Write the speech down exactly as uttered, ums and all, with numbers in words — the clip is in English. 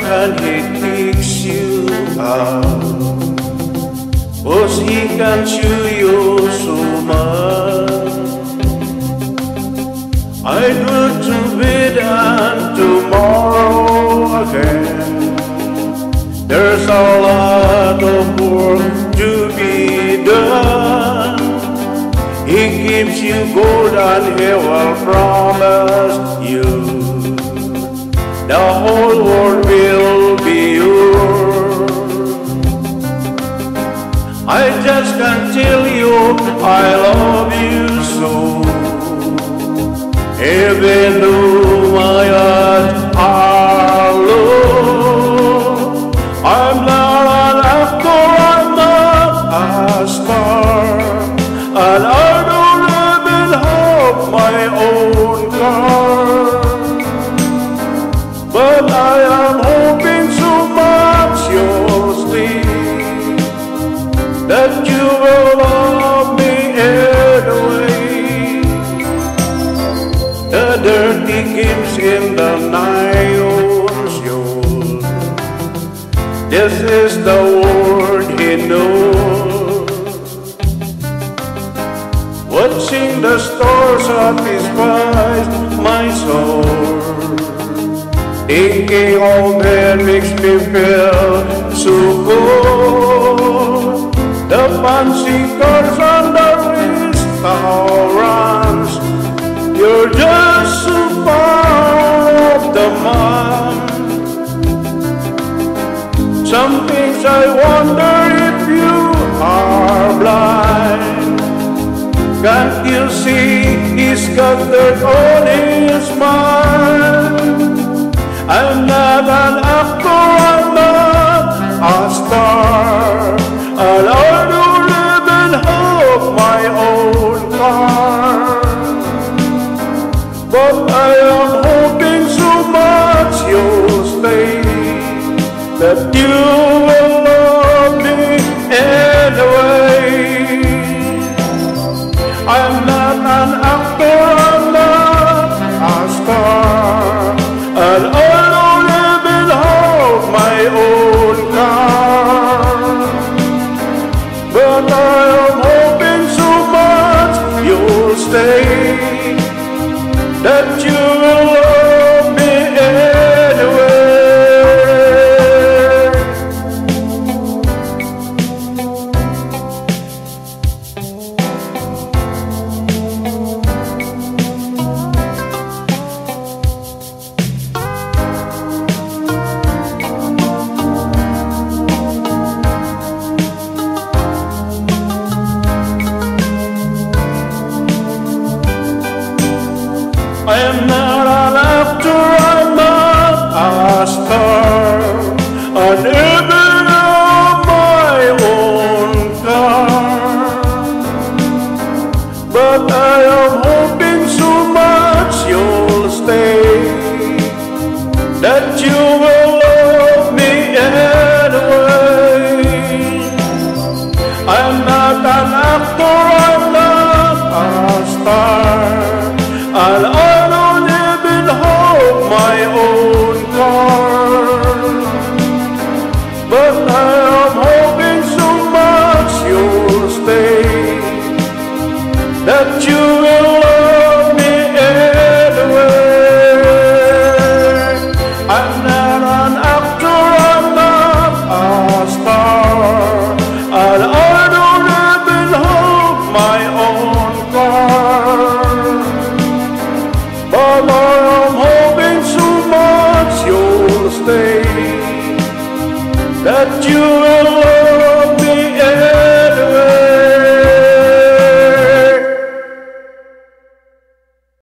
can he kicks you out? 'Cause he can chew you so much. I'd go to bed and tomorrow again. There's a lot of work to be done. He gives you gold and he will promise you the whole world will be yours. I just can't tell you I love you so. Even though my heart are low, I'm not an actor, I'm not a star, and I don't even have my own car. But I am hoping so much you'll see that you will love me anyway. The dirty games in the nylon's yours. This is the word he knows. Watching the stars satisfies my soul. Thinking of it makes me feel so good. The fancy cars on the restaurants, you're just so far off the mark. Some things I wonder if you are blind. Can't you see he's got dirt on his mind? I'm not an actor, I'm not a star, and I don't even have my own car. But I am hoping so much you'll stay, that you will love me anyway. I'm not an actor, I'm not a star, and I don't even have my own car. But I am hoping so much you'll stay, that you will love me anyway. I am not an actor, I'm not a star, and even have my own car. But I am hoping so much you'll stay, that you will love me anyway. I'm not an actor, I'm not a star, and I my own car. But I am hoping so much you'll stay, that you will love me anyway. I'm not an actor, I'm not a star, and I don't even have my own car. But I am hoping so much you'll stay, that you will